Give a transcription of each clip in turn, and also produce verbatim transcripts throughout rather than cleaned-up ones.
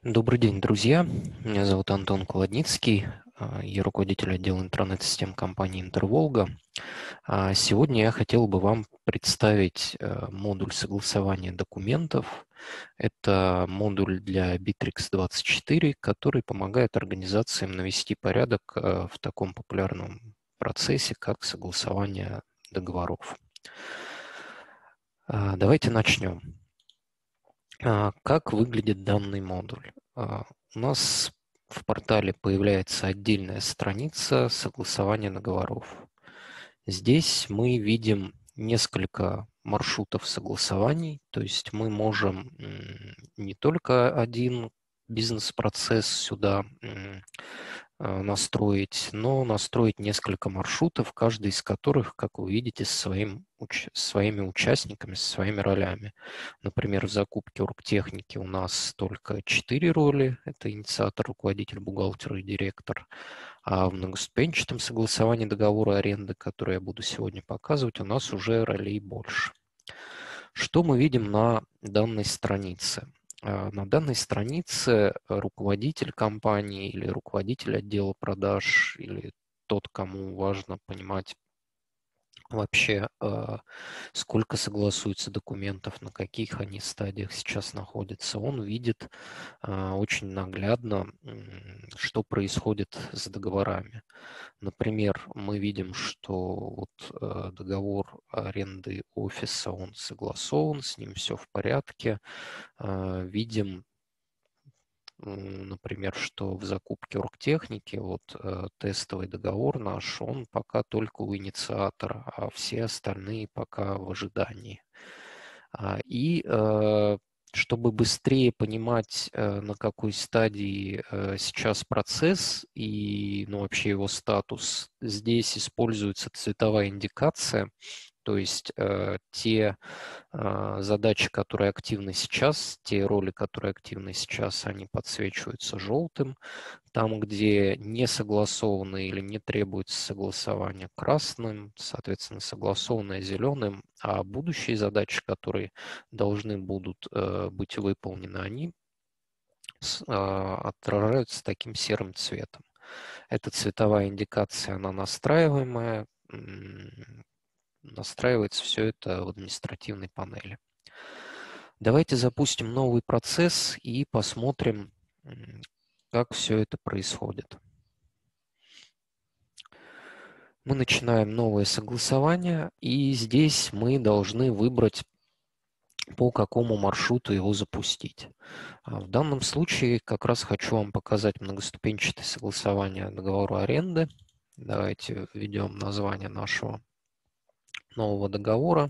Добрый день, друзья. Меня зовут Антон Колодницкий. а, Я руководитель отдела интернет-систем компании «Интерволга». А Сегодня я хотел бы вам представить э, модуль согласования документов. Это модуль для Bittrex двадцать четыре, который помогает организациям навести порядок э, в таком популярном процессе, как согласование договоров. А, Давайте начнем. А, Как выглядит данный модуль? А, У нас в портале появляется отдельная страница согласования договоров. Здесь мы видим несколько маршрутов согласований, то есть мы можем м, не только один бизнес-процесс сюда м, э, настроить, но настроить несколько маршрутов, каждый из которых, как вы видите, с своим, уч- своими участниками, со своими ролями. Например, в закупке оргтехники у нас только четыре роли. Это инициатор, руководитель, бухгалтер и директор. А в многоступенчатом согласовании договора аренды, который я буду сегодня показывать, у нас уже ролей больше. Что мы видим на данной странице? А, На данной странице руководитель компании или руководитель отдела продаж или тот, кому важно понимать вообще, а, сколько согласуется документов, на каких они стадиях сейчас находятся, он видит а, очень наглядно, м, что происходит с договорами. Например, мы видим, что вот э, договор аренды офиса, он согласован, с ним все в порядке. А, Видим, м, например, что в закупке оргтехники вот э, тестовый договор наш, он пока только у инициатора, а все остальные пока в ожидании. А, И э, чтобы быстрее понимать, э, на какой стадии э, сейчас процесс и ну, вообще его статус, здесь используется цветовая индикация, то есть э, те а, задачи, которые активны сейчас, те роли, которые активны сейчас, они подсвечиваются желтым. Там, где не согласованы или не требуется согласования, красным, соответственно, согласованное зеленым, а будущие задачи, которые должны будут э, быть выполнены, они с- а, отражаются таким серым цветом. Эта цветовая индикация, она настраиваемая, м, настраивается все это в административной панели. Давайте запустим новый процесс и посмотрим, м, как все это происходит. Мы начинаем новое согласование, и здесь мы должны выбрать, по какому маршруту его запустить. А В данном случае как раз хочу вам показать многоступенчатое согласование договора аренды. Давайте введем название нашего нового договора.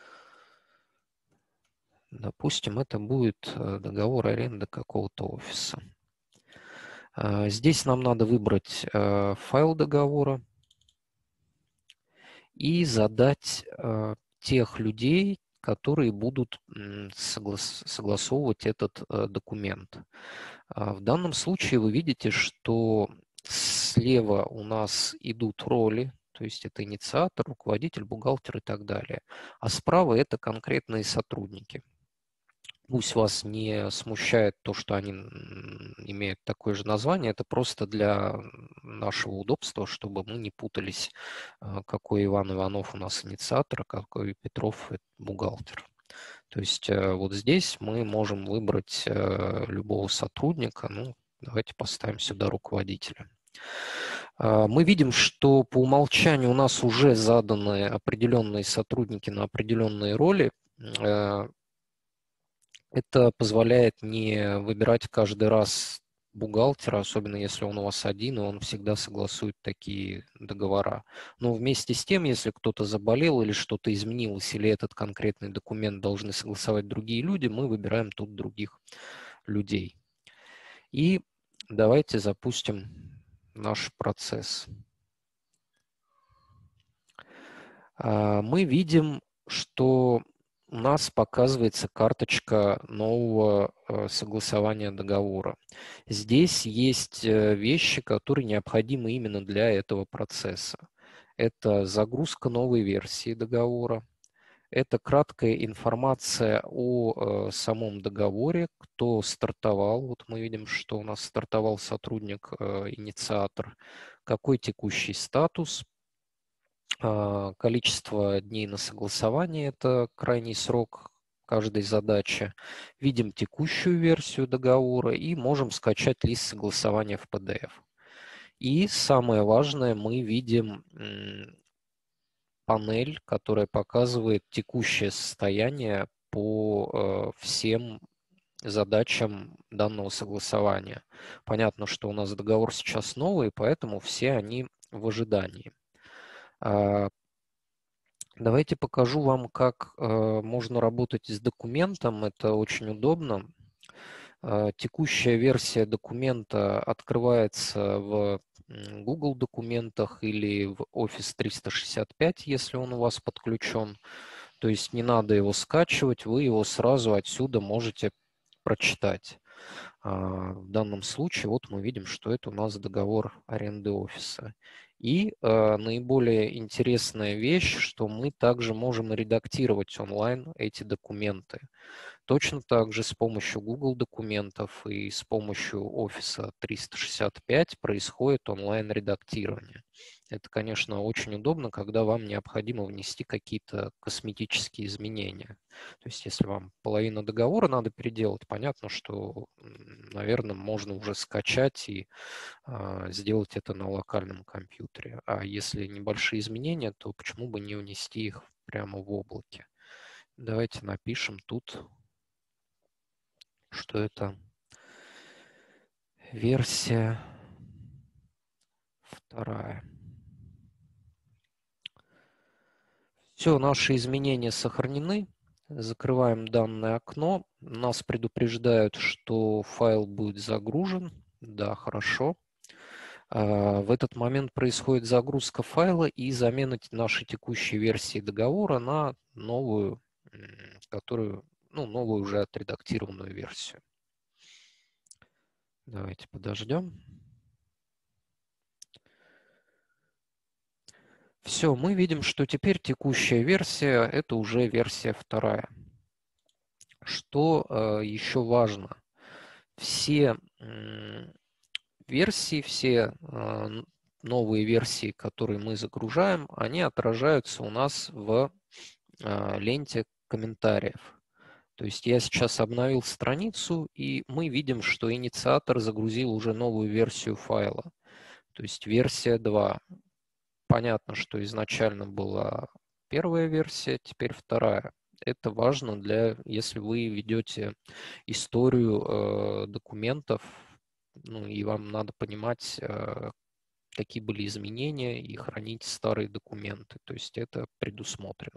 Допустим, это будет э, договор аренды какого-то офиса. А, Здесь нам надо выбрать э, файл договора и задать э, тех людей, которые будут м, соглас- согласовывать этот э, документ. А В данном случае вы видите, что слева у нас идут роли, то есть это инициатор, руководитель, бухгалтер и так далее, а справа это конкретные сотрудники. Пусть вас не смущает то, что они м, имеют такое же название, это просто для нашего удобства, чтобы мы не путались, а, какой Иван Иванов у нас инициатор, а какой Петров это бухгалтер. То есть э, вот здесь мы можем выбрать э, любого сотрудника, ну, давайте поставим сюда руководителя. А, Мы видим, что по умолчанию у нас уже заданы определенные сотрудники на определенные роли. Э, Это позволяет не выбирать каждый раз бухгалтера, особенно если он у вас один, и он всегда согласует такие договора. Но вместе с тем, если кто-то заболел или что-то изменилось, или этот конкретный документ должны согласовать другие люди, мы выбираем тут других людей. И давайте запустим наш процесс. А, Мы видим, что у нас показывается карточка нового э, согласования договора. Здесь есть э, вещи, которые необходимы именно для этого процесса. Это загрузка новой версии договора, Это краткая информация о э, самом договоре, кто стартовал. Вот мы видим, что у нас стартовал сотрудник, э, инициатор, какой текущий статус, э, количество дней на согласование, это крайний срок каждой задачи. Видим текущую версию договора и можем скачать лист согласования в пи ди эф. И самое важное, мы видим панель, которая показывает текущее состояние по э, всем задачам данного согласования. Понятно, что у нас договор сейчас новый, поэтому все они в ожидании. А, давайте покажу вам, как э, можно работать с документом. Это очень удобно. Э, текущая версия документа открывается в Google документах или в Office триста шестьдесят пять, если он у вас подключен. То есть не надо его скачивать, вы его сразу отсюда можете прочитать. В данном случае вот мы видим, что это у нас договор аренды офиса. И э, наиболее интересная вещь, что мы также можем редактировать онлайн эти документы. Точно так же с помощью Google документов и с помощью Office триста шестьдесят пять происходит онлайн-редактирование. Это, конечно, очень удобно, когда вам необходимо внести какие-то косметические изменения. То есть, если вам половину договора надо переделать, понятно, что, наверное, можно уже скачать и а, сделать это на локальном компьютере. А если небольшие изменения, то почему бы не внести их прямо в облаке? Давайте напишем тут, что это версия вторая. Все, наши изменения сохранены. Закрываем данное окно. Нас предупреждают, что файл будет загружен. Да, хорошо. В этот момент происходит загрузка файла и замена нашей текущей версии договора на новую, которую, ну, новую уже отредактированную версию. Давайте подождем. Все, мы видим, что теперь текущая версия – это уже версия вторая. Что э, еще важно? Все э, версии, все э, новые версии, которые мы загружаем, они отражаются у нас в э, ленте комментариев. То есть я сейчас обновил страницу, и мы видим, что инициатор загрузил уже новую версию файла. То есть версия два. Понятно, что изначально была первая версия, теперь вторая. Это важно, для, если вы ведете историю э, документов, ну, и вам надо понимать, э, какие были изменения, и хранить старые документы. То есть это предусмотрено.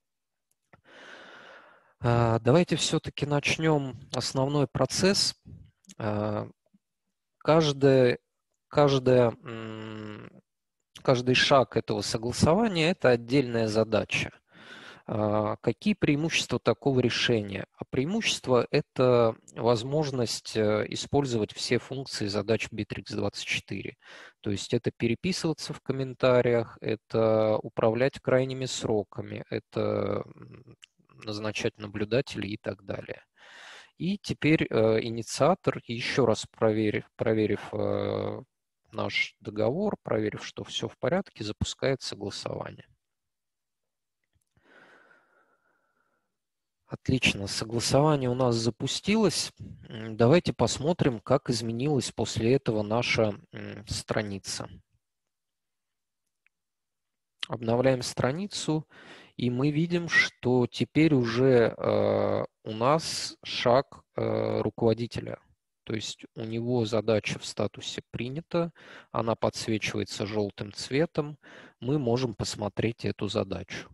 Э, давайте все-таки начнем основной процесс. Э, каждая, каждая Каждый шаг этого согласования – это отдельная задача. Какие преимущества такого решения? А преимущество – это возможность использовать все функции задач Bittrex двадцать четыре. То есть это переписываться в комментариях, это управлять крайними сроками, это назначать наблюдателей и так далее. И теперь э, инициатор, еще раз проверив, проверив э, наш договор, проверив, что все в порядке, запускает согласование. Отлично, согласование у нас запустилось. Давайте посмотрим, как изменилась после этого наша страница. Обновляем страницу, и мы видим, что теперь уже э, у нас шаг э, руководителя. То есть у него задача в статусе принята, она подсвечивается желтым цветом, мы можем посмотреть эту задачу.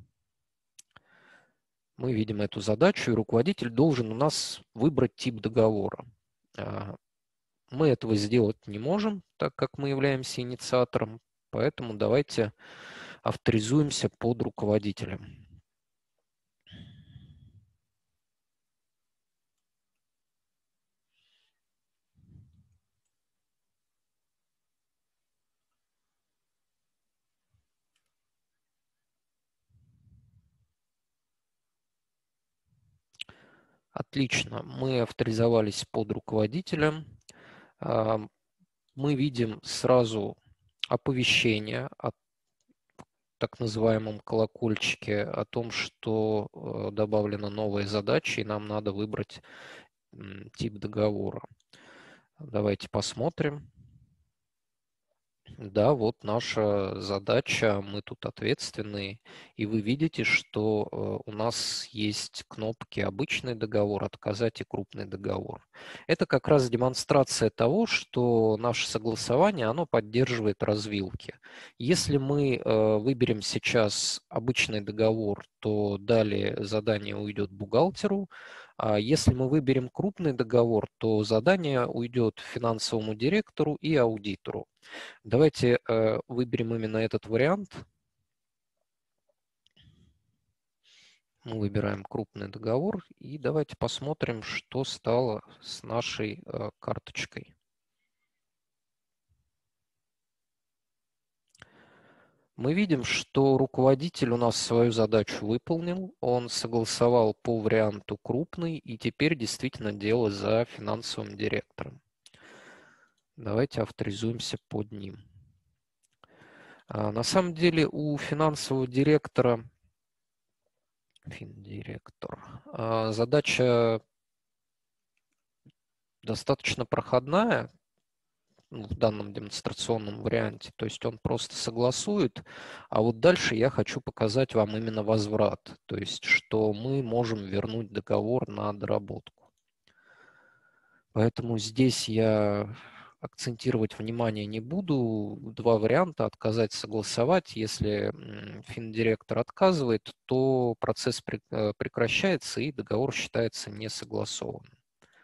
Мы видим эту задачу, и руководитель должен у нас выбрать тип договора. Мы этого сделать не можем, так как мы являемся инициатором, поэтому давайте авторизуемся под руководителем. Отлично. Мы авторизовались под руководителем. Мы видим сразу оповещение о так называемом колокольчике о том, что добавлена новая задача, и нам надо выбрать тип договора. Давайте посмотрим. Да, вот наша задача, мы тут ответственные, и вы видите, что у нас есть кнопки «Обычный договор», «Отказать» и «Крупный договор». Это как раз демонстрация того, что наше согласование, оно поддерживает развилки. Если мы выберем сейчас обычный договор, то далее задание уйдет бухгалтеру, а если мы выберем крупный договор, то задание уйдет финансовому директору и аудитору. Давайте э, выберем именно этот вариант. Мы выбираем крупный договор и давайте посмотрим, что стало с нашей э, карточкой. Мы видим, что руководитель у нас свою задачу выполнил, он согласовал по варианту крупный, и теперь действительно дело за финансовым директором. Давайте авторизуемся под ним. А, на самом деле у финансового директора, финдиректор, а, задача достаточно проходная в данном демонстрационном варианте, то есть он просто согласует, а вот дальше я хочу показать вам именно возврат, то есть что мы можем вернуть договор на доработку. Поэтому здесь я акцентировать внимание не буду. Два варианта: отказать, согласовать. Если финдиректор отказывает, то процесс прекращается и договор считается несогласованным.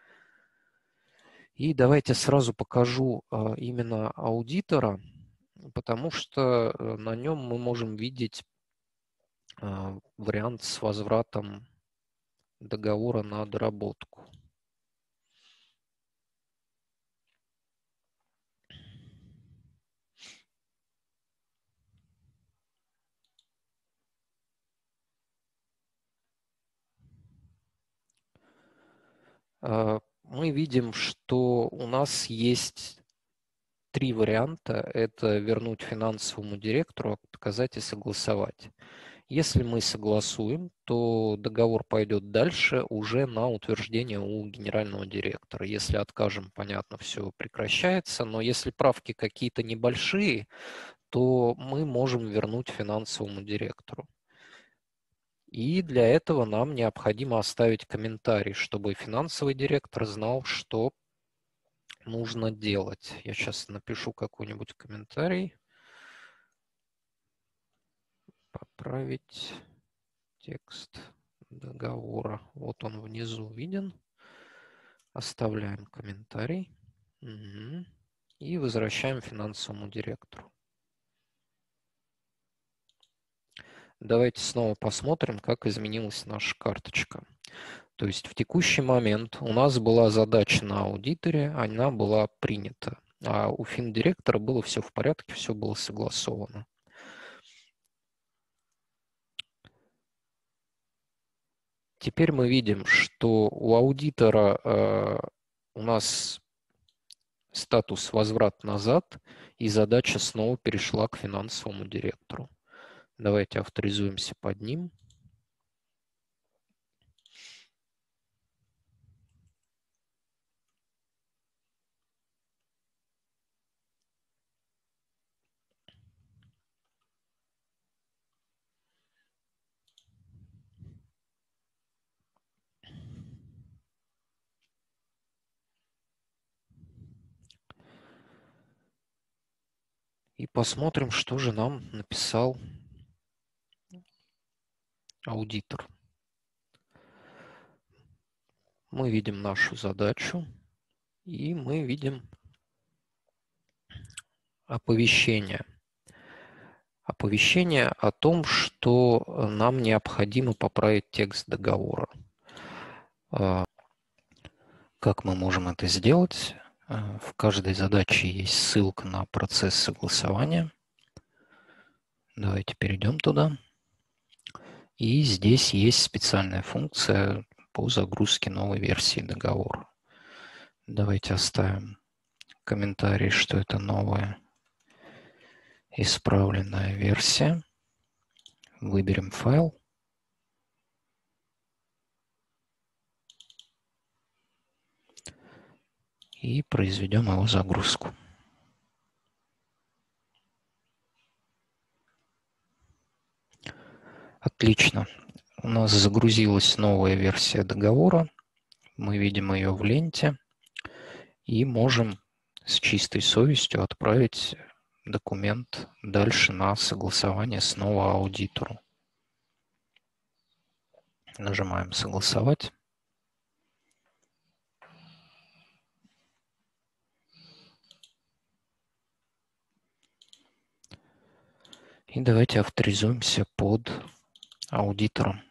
И давайте сразу покажу именно аудитора, потому что на нем мы можем видеть вариант с возвратом договора на доработку. Мы видим, что у нас есть три варианта. Это вернуть финансовому директору, отказать и согласовать. Если мы согласуем, то договор пойдет дальше уже на утверждение у генерального директора. Если откажем, понятно, все прекращается. Но если правки какие-то небольшие, то мы можем вернуть финансовому директору. И для этого нам необходимо оставить комментарий, чтобы финансовый директор знал, что нужно делать. Я сейчас напишу какой-нибудь комментарий. Поправить текст договора. Вот он внизу виден. Оставляем комментарий. Угу. И возвращаем финансовому директору. Давайте снова посмотрим, как изменилась наша карточка. То есть в текущий момент у нас была задача на аудиторе, она была принята. А у финдиректора было все в порядке, все было согласовано. Теперь мы видим, что у аудитора э, у нас статус возврат назад, и задача снова перешла к финансовому директору. Давайте авторизуемся под ним. И посмотрим, что же нам написал аудитор. Мы видим нашу задачу, и мы видим оповещение. Оповещение о том, что нам необходимо поправить текст договора. Как мы можем это сделать? В каждой задаче есть ссылка на процесс согласования. Давайте перейдем туда. И здесь есть специальная функция, по загрузке новой версии договора. Давайте оставим комментарий, что это новая исправленная версия. Выберем файл. И произведем его загрузку. Отлично. У нас загрузилась новая версия договора. Мы видим ее в ленте. И можем с чистой совестью отправить документ дальше на согласование снова аудитору. Нажимаем «Согласовать». И давайте авторизуемся под аудитором.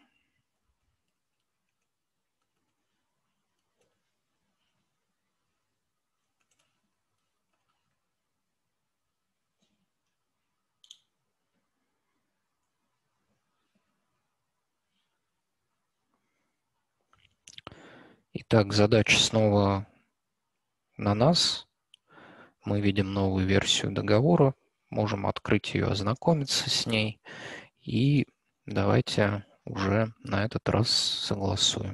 Итак, задача снова на нас. Мы видим новую версию договора, можем открыть ее, ознакомиться с ней. И давайте уже на этот раз согласуем.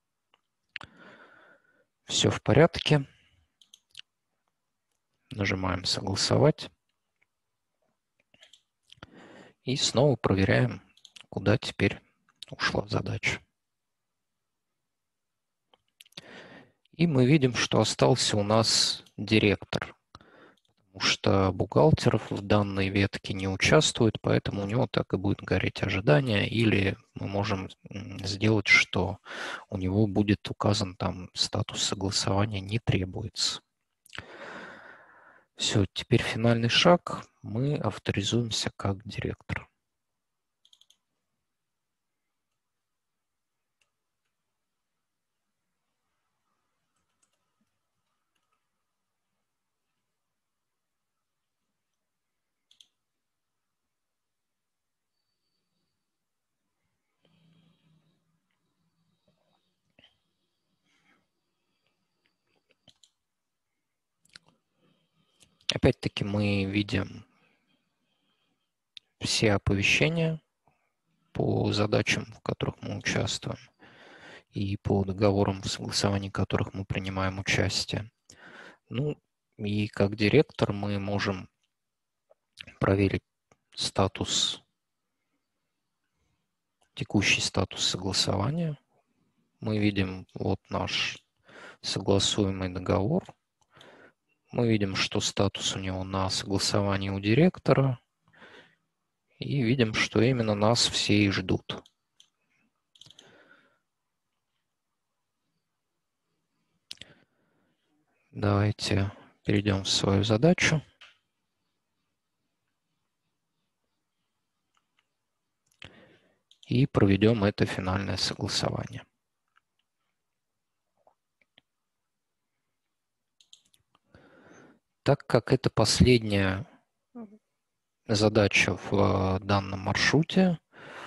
Все в порядке. Нажимаем «Согласовать». И снова проверяем, куда теперь ушла задача. И мы видим, что остался у нас директор, потому что бухгалтер в данной ветке не участвует, поэтому у него так и будет гореть ожидание, или мы можем сделать, что у него будет указан там статус согласования «не требуется». Все, теперь финальный шаг. Мы авторизуемся как директор. Опять-таки мы видим все оповещения по задачам, в которых мы участвуем, и по договорам, в согласовании которых мы принимаем участие. Ну, и как директор мы можем проверить статус, текущий статус согласования. Мы видим вот наш согласуемый договор. Мы видим, что статус у него на согласовании у директора. И видим, что именно нас все и ждут. Давайте перейдем в свою задачу. И проведем это финальное согласование. Так как это последняя задача в данном маршруте,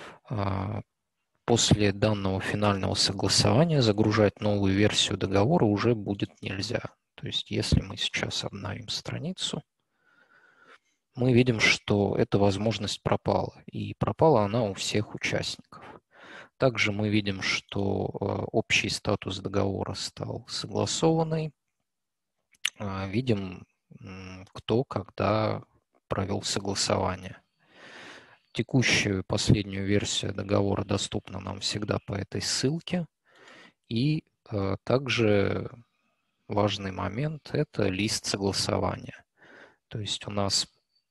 после данного финального согласования загружать новую версию договора уже будет нельзя. То есть если мы сейчас обновим страницу, мы видим, что эта возможность пропала. И пропала она у всех участников. Также мы видим, что общий статус договора стал согласованный. Видим, кто когда провел согласование. Текущую последнюю версию договора доступна нам всегда по этой ссылке. И э, также важный момент – это лист согласования. То есть у нас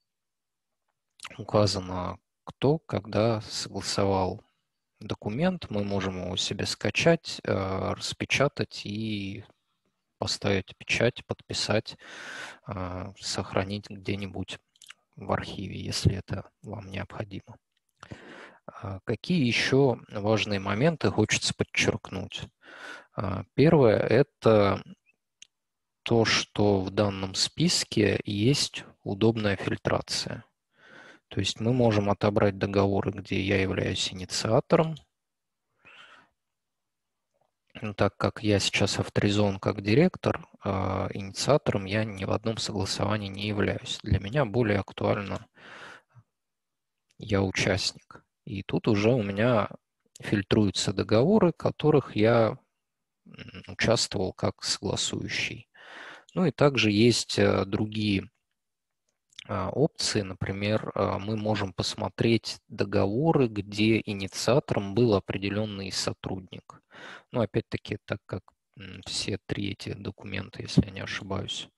указано, кто когда согласовал документ. Мы можем его себе скачать, э, распечатать и поставить печать, подписать, э, сохранить где-нибудь в архиве, если это вам необходимо. Какие еще важные моменты хочется подчеркнуть? Первое – это то, что в данном списке есть удобная фильтрация. То есть мы можем отобрать договоры, где я являюсь инициатором, Ну, так как я сейчас авторизован как директор, э, инициатором я ни в одном согласовании не являюсь. Для меня более актуально я участник. И тут уже у меня фильтруются договоры, которых я участвовал как согласующий. Ну и также есть другие опции. Например, мы можем посмотреть договоры, где инициатором был определенный сотрудник. Но опять-таки, так как все три эти документа, если я не ошибаюсь,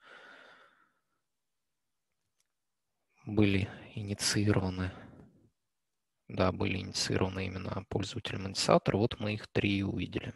были инициированы, да, были инициированы именно пользователем инициатора, вот мы их три увидели.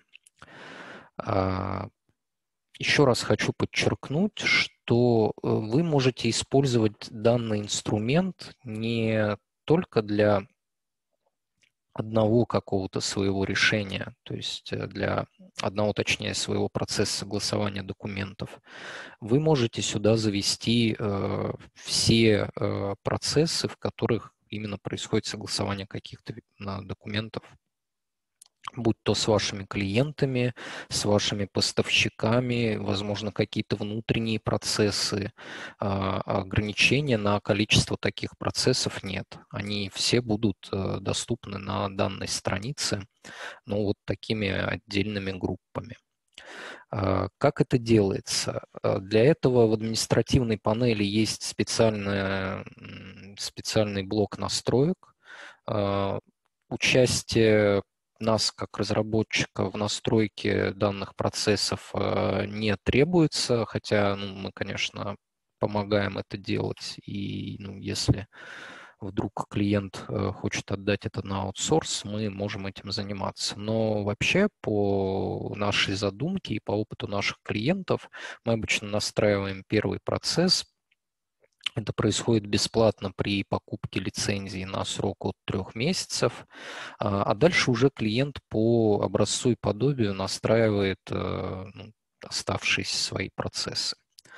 Еще раз хочу подчеркнуть, что вы можете использовать данный инструмент не только для одного какого-то своего решения, то есть для одного, точнее, своего процесса согласования документов. Вы можете сюда завести э, все э, процессы, в которых именно происходит согласование каких-то документов, будь то с вашими клиентами, с вашими поставщиками, возможно, какие-то внутренние процессы. Ограничения на количество таких процессов нет. Они все будут доступны на данной странице, но вот такими отдельными группами. Как это делается? Для этого в административной панели есть специальный, специальный блок настроек. Участие нас, как разработчика, в настройке данных процессов не требуется, хотя ну, мы, конечно, помогаем это делать. И ну, если вдруг клиент хочет отдать это на аутсорс, мы можем этим заниматься. Но вообще по нашей задумке и по опыту наших клиентов мы обычно настраиваем первый процесс. Это происходит бесплатно при покупке лицензии на срок от трех месяцев, а дальше уже клиент по образцу и подобию настраивает ну, оставшиеся свои процессы.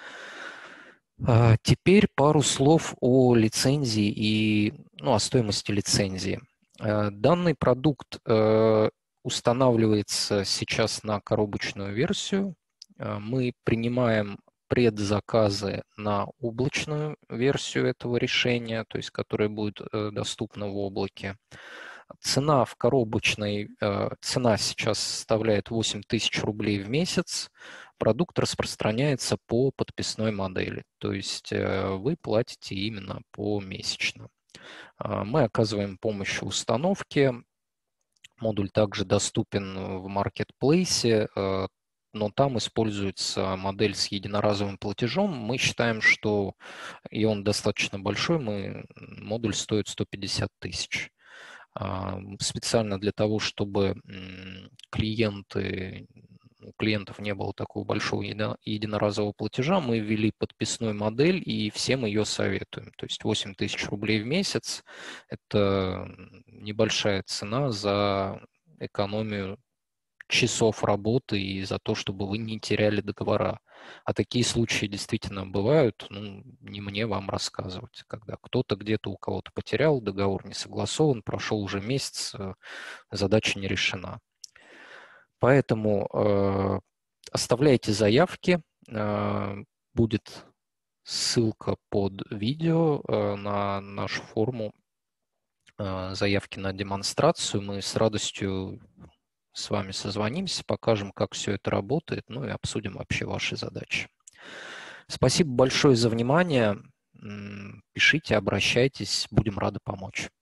Теперь пару слов о лицензии и ну, о стоимости лицензии. Данный продукт устанавливается сейчас на коробочную версию. Мы принимаем предзаказы на облачную версию этого решения, то есть которая будет доступна в облаке. Цена в коробочной, цена сейчас составляет восемь тысяч рублей в месяц. Продукт распространяется по подписной модели, то есть вы платите именно помесячно. Мы оказываем помощь в установке. Модуль также доступен в маркетплейсе, но там используется модель с единоразовым платежом. Мы считаем, что и он достаточно большой, мы, модуль стоит сто пятьдесят тысяч. Специально для того, чтобы клиенты, у клиентов не было такого большого единоразового платежа, мы ввели подписную модель и всем ее советуем. То есть восемь тысяч рублей в месяц – это небольшая цена за экономию часов работы и за то, чтобы вы не теряли договора. А такие случаи действительно бывают, ну, не мне вам рассказывать, когда кто-то где-то у кого-то потерял, договор не согласован, прошел уже месяц, задача не решена. Поэтому э, оставляйте заявки, э, будет ссылка под видео э, на нашу форму э, заявки на демонстрацию. Мы с радостью с вами созвонимся, покажем, как все это работает, ну и обсудим вообще ваши задачи. Спасибо большое за внимание. Пишите, обращайтесь, будем рады помочь.